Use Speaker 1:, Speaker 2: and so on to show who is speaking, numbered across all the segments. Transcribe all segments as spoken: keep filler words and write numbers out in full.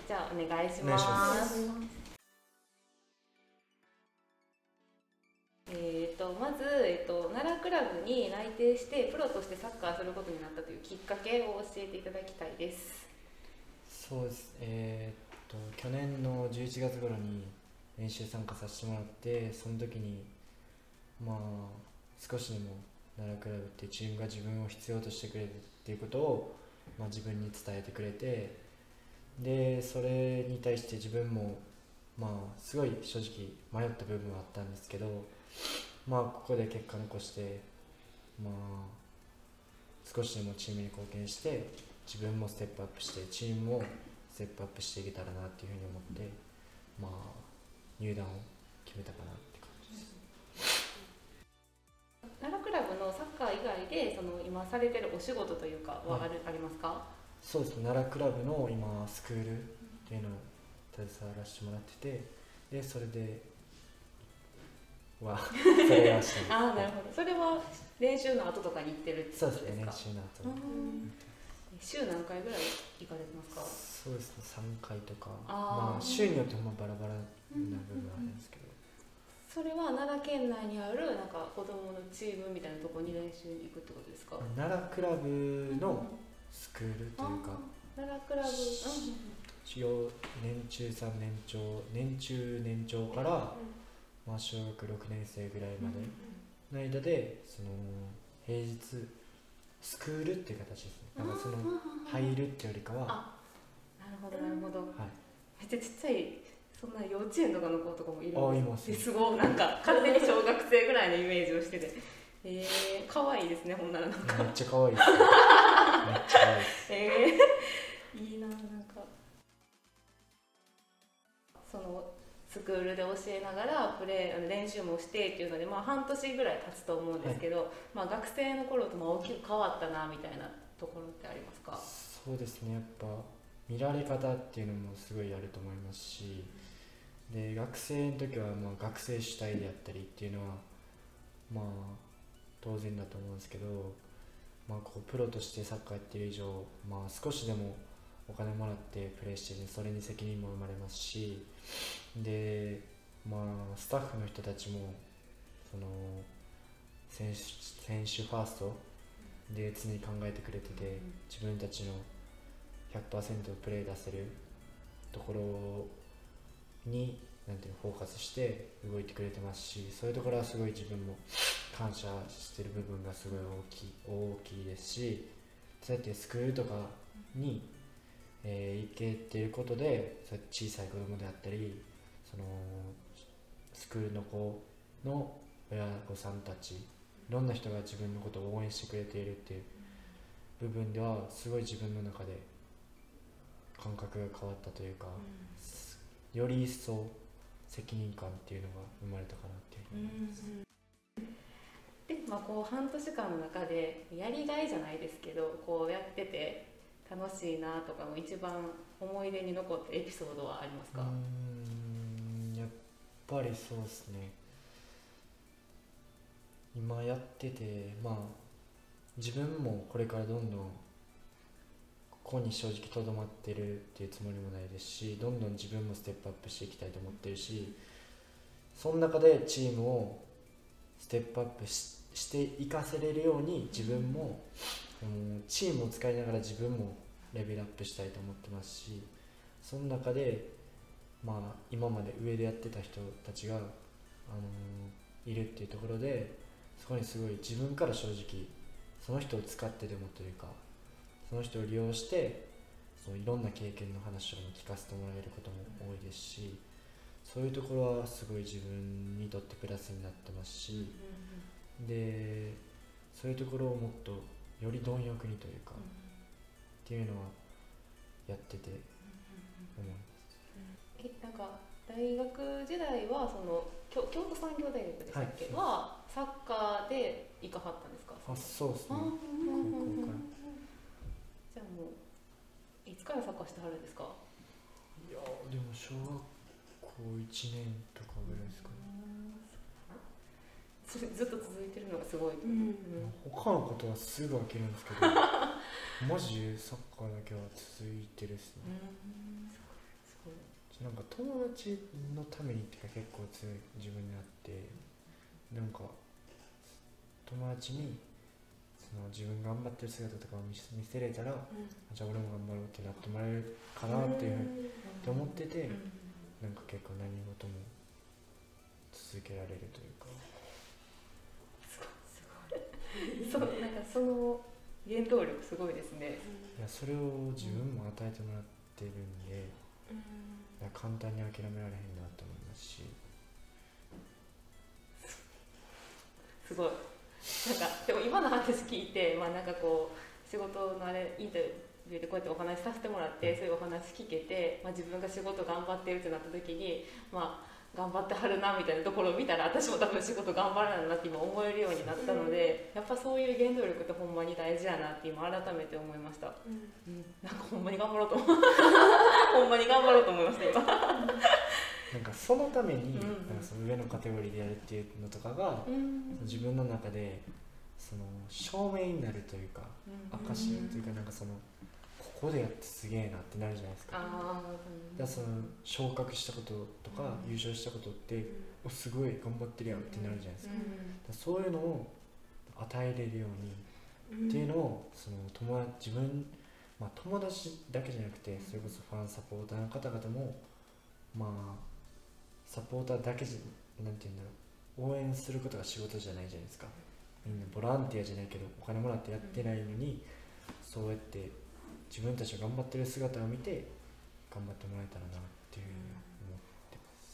Speaker 1: じゃあお願いし
Speaker 2: お願いし
Speaker 1: ま。
Speaker 2: ます
Speaker 1: えーとまず、えーと、奈良クラブに内定してプロとしてサッカーすることになったというきっかけを教えていただきたいです。
Speaker 2: そうです。えー、っと去年のじゅういちがつ頃に練習参加させてもらって、その時にまあ少しでも奈良クラブっていうチームが自分を必要としてくれるっていうことを、まあ、自分に伝えてくれて、でそれに対して自分もまあすごい正直迷った部分はあったんですけど、まあここで結果残して、まあ少しでもチームに貢献して自分もステップアップしてチームもステップアップしていけたらなっていうふうに思って、まあ入団を決めたかなって感じです。
Speaker 1: 奈良クラブのサッカー以外でその今されてるお仕事というかはある、はい、ありますか？
Speaker 2: そうですね、奈良クラブの今スクールっていうのを携わらせてもらってて、でそれではそれはして
Speaker 1: ああ、なるほど。それは練習の後とかに行ってるってことですか？
Speaker 2: そうですね、練習の後、うん、
Speaker 1: 週何回ぐらい行かれてますか？
Speaker 2: そうですね、さんかいとか、あ、まあ週によってもバラバラな部分はあるんですけど、
Speaker 1: それは奈良県内にあるなんか子供のチームみたいなところに練習に行くってことですか？
Speaker 2: 奈良クラブのスクールというか、
Speaker 1: 奈良クラブ、
Speaker 2: 一応年中さん年長年中年長から、まあ、小学ろくねん生ぐらいまでの間で、その平日スクールっていう形ですね。なんかその入るってよりかは、
Speaker 1: あ、なるほどなるほど、
Speaker 2: はい、
Speaker 1: めっちゃちっちゃい、そんな幼稚園とかの子とかもいるんです。
Speaker 2: す
Speaker 1: ごいなんか勝手に小学生ぐらいのイメージをしてて、えー、可愛いですね。ほんならなんか
Speaker 2: めっちゃ可愛いです、ね、めっちゃ可愛いです。
Speaker 1: えー、いいな。なんかそのスクールで教えながらプレー練習もしてっていうので、まあ、半年ぐらい経つと思うんですけど、はい、まあ、学生の頃とまあ大きく変わったなみたいなところってありますか？
Speaker 2: そうですね、やっぱ見られ方っていうのもすごいあると思いますし、で学生の時はまあ学生主体であったりっていうのはまあ当然だと思うんですけど、まあ、こうプロとしてサッカーやってる以上、まあ、少しでもお金もらってプレーして、それに責任も生まれますし、で、まあ、スタッフの人たちもその選手、選手ファーストで常に考えてくれてて、自分たちの ひゃくパーセント プレー出せるところになんていうフォーカスして動いてくれてますし、そういうところはすごい自分も感謝してる部分がすごい大きい、大きいですし、そうやってスクールとかに、えー、行けてることで、そうやって小さい子供であったり、そのスクールの子の親御さんたち、いろんな人が自分のことを応援してくれているっていう部分ではすごい自分の中で感覚が変わったというか、うん、より一層責任感っていうのが生まれたかなっていうふうに思います。
Speaker 1: うん、で、まあ、こう半年間の中でやりがいじゃないですけど、こうやってて楽しいなとかも一番思い出に残ったエピソードはありますか？
Speaker 2: うーん、やっぱりそうですね。今やってて、まあ自分もこれからどんどんここに正直とどまってるっていうつもりもないですし、どんどん自分もステップアップしていきたいと思ってるし、その中でチームをステップアップ し, していかせれるように自分も、うん、チームを使いながら自分もレベルアップしたいと思ってますし、その中で、まあ、今まで上でやってた人たちが、あのー、いるっていうところで、そこにすごい自分から正直その人を使ってでもというか、その人を利用してそういろんな経験の話を聞かせてもらえることも多いですし、そういうところはすごい自分にとってプラスになってますし、うん、でそういうところをもっとより貪欲にというか、うん、っていうのはやってて思います。
Speaker 1: うん、えなんか大学時代はその京都産業大学でしたっけ、はい、はサッカーで行かはったんですか？
Speaker 2: あ、そうですね、高校から。
Speaker 1: じゃあもういつからサッカーしてはるんですか？
Speaker 2: いやでも小学校いちねんとかぐらいですかね。
Speaker 1: それずっと続いてるのがすごい、うん、
Speaker 2: 他のことはすぐ飽きるんですけどマジでサッカーだけは続いてるっすね。
Speaker 1: うん、
Speaker 2: 友達のためにってか結構強い自分にあって、なんか友達にその自分が頑張ってる姿とかを見せ、見せれたら、うん、じゃあ俺も頑張ろうってなってもらえるかなっていうふうにって思ってて、うん、なんか結構何事も続けられるというか、
Speaker 1: すごいすごいそうなんかその原動力すごいですね。
Speaker 2: いやそれを自分も与えてもらってるんで、うん、簡単に諦められへんなと思いますし、
Speaker 1: すごいなんかでも今の話聞いて、まあ、なんかこう仕事のあれインタビューでこうやってお話しさせてもらって、うん、そういうお話聞けて、まあ、自分が仕事頑張ってるってなった時に、まあ頑張ってはるなみたいなところを見たら私も多分仕事頑張らないなって今思えるようになったので、やっぱそういう原動力ってほんまに大事やなって今改めて思いました、うんうん、なんかほんまに頑張ろうと思ほんまに頑張ろうと思いました今
Speaker 2: なんかそのために、うん、なんかその上のカテゴリーでやるっていうのとかが、うん、自分の中でその証明になるというか、うん、証というか、なんかそのここでやってすげえなってなるじゃないですか。あ、うん、だからその昇格したこととか、うん、優勝したことって、うん、おすごい頑張ってるやんってなるじゃないですか。うん、だそういうのを与えれるように、うん、っていうのをその友達自分、まあ、友達だけじゃなくて、それこそファンサポーターの方々もまあサポーターだけじゃなんて言うんだろう、応援することが仕事じゃないじゃないですか。みんなボランティアじゃないけどお金もらってやってないのに、そうやって自分たちが頑張ってる姿を見て頑張ってもらえたらなっていうふうに思って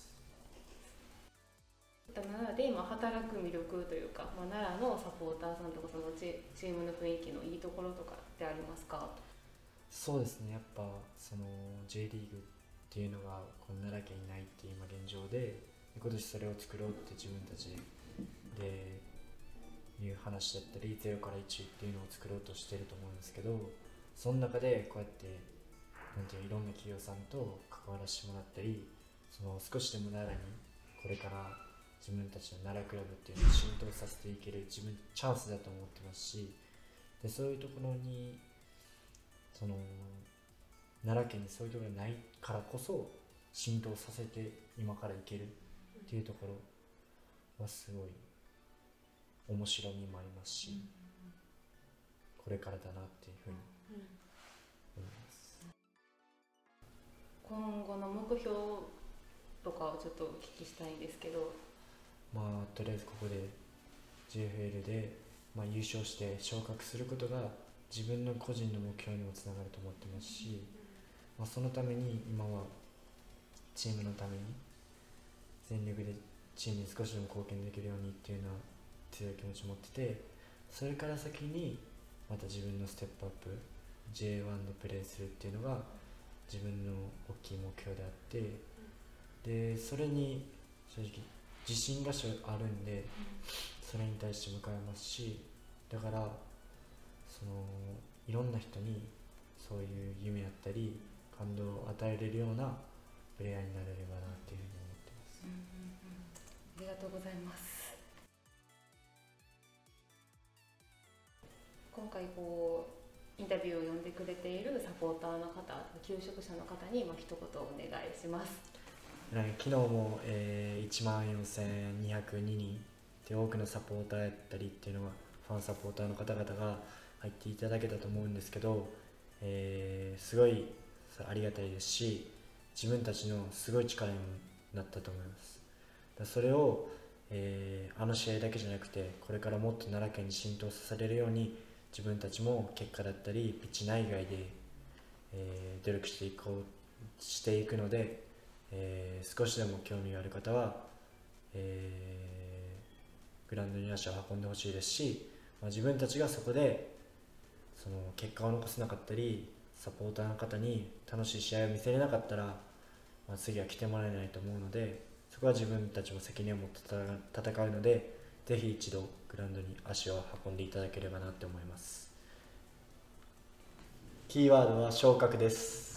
Speaker 1: ます。奈良で今働く魅力というか、まあ、奈良のサポーターさんとかそのチームの雰囲気のいいところとかってありますか？
Speaker 2: そうですね、やっぱその J リーグっていうのがこの奈良県にないっていう今現状で、今年それを作ろうって自分たちでいう話だったり、ゼロからいちっていうのを作ろうとしてると思うんですけど、その中でこうやってなんていういろんな企業さんと関わらせてもらったり、その少しでも奈良にこれから自分たちの奈良クラブっていうのを浸透させていける自分チャンスだと思ってますし、でそういうところにその奈良県にそういうところがないからこそ浸透させて今からいけるっていうところはすごい面白みもありますし、うん、これからだなっていうふうに思います。
Speaker 1: 今後の目標とかをちょっとお聞きしたいんですけど、
Speaker 2: まあとりあえずここで ジェイエフエル で、まあ、優勝して昇格することが自分の個人の目標にもつながると思ってますし、まあ、そのために今はチームのために全力でチームに少しでも貢献できるようにっていうのは強い気持ちを持ってて、それから先にまた自分のステップアップ ジェイワン でプレーするっていうのが自分の大きい目標であって、でそれに正直自信があるんでそれに対して向かいますし、だからそのいろんな人にそういう夢やったり感動を与えれるようなプレイヤーになれればなっていうふうに思ってます。うんうんうん、
Speaker 1: ありがとうございます。今回こうインタビューを読んでくれているサポーターの方、求職者の方にまあ一言お願いします。
Speaker 2: 昨日も、えー、いちまんよんせんにひゃくににんで多くのサポーターやったりっていうのはファンサポーターの方々が入っていただけたと思うんですけど、えー、すごいありがたいですし、自分たちのすごい力になったと思います。だそれを、えー、あの試合だけじゃなくてこれからもっと奈良県に浸透させれるように自分たちも結果だったりピッチ内外で、えー、努力していこうしていくので、えー、少しでも興味がある方は、えー、グラウンドに足を運んでほしいですし、まあ、自分たちがそこでその結果を残せなかったりサポーターの方に楽しい試合を見せれなかったら、まあ、次は来てもらえないと思うので、そこは自分たちも責任を持って戦うので、ぜひ一度グラウンドに足を運んでいただければなって思います。キーワードは昇格です。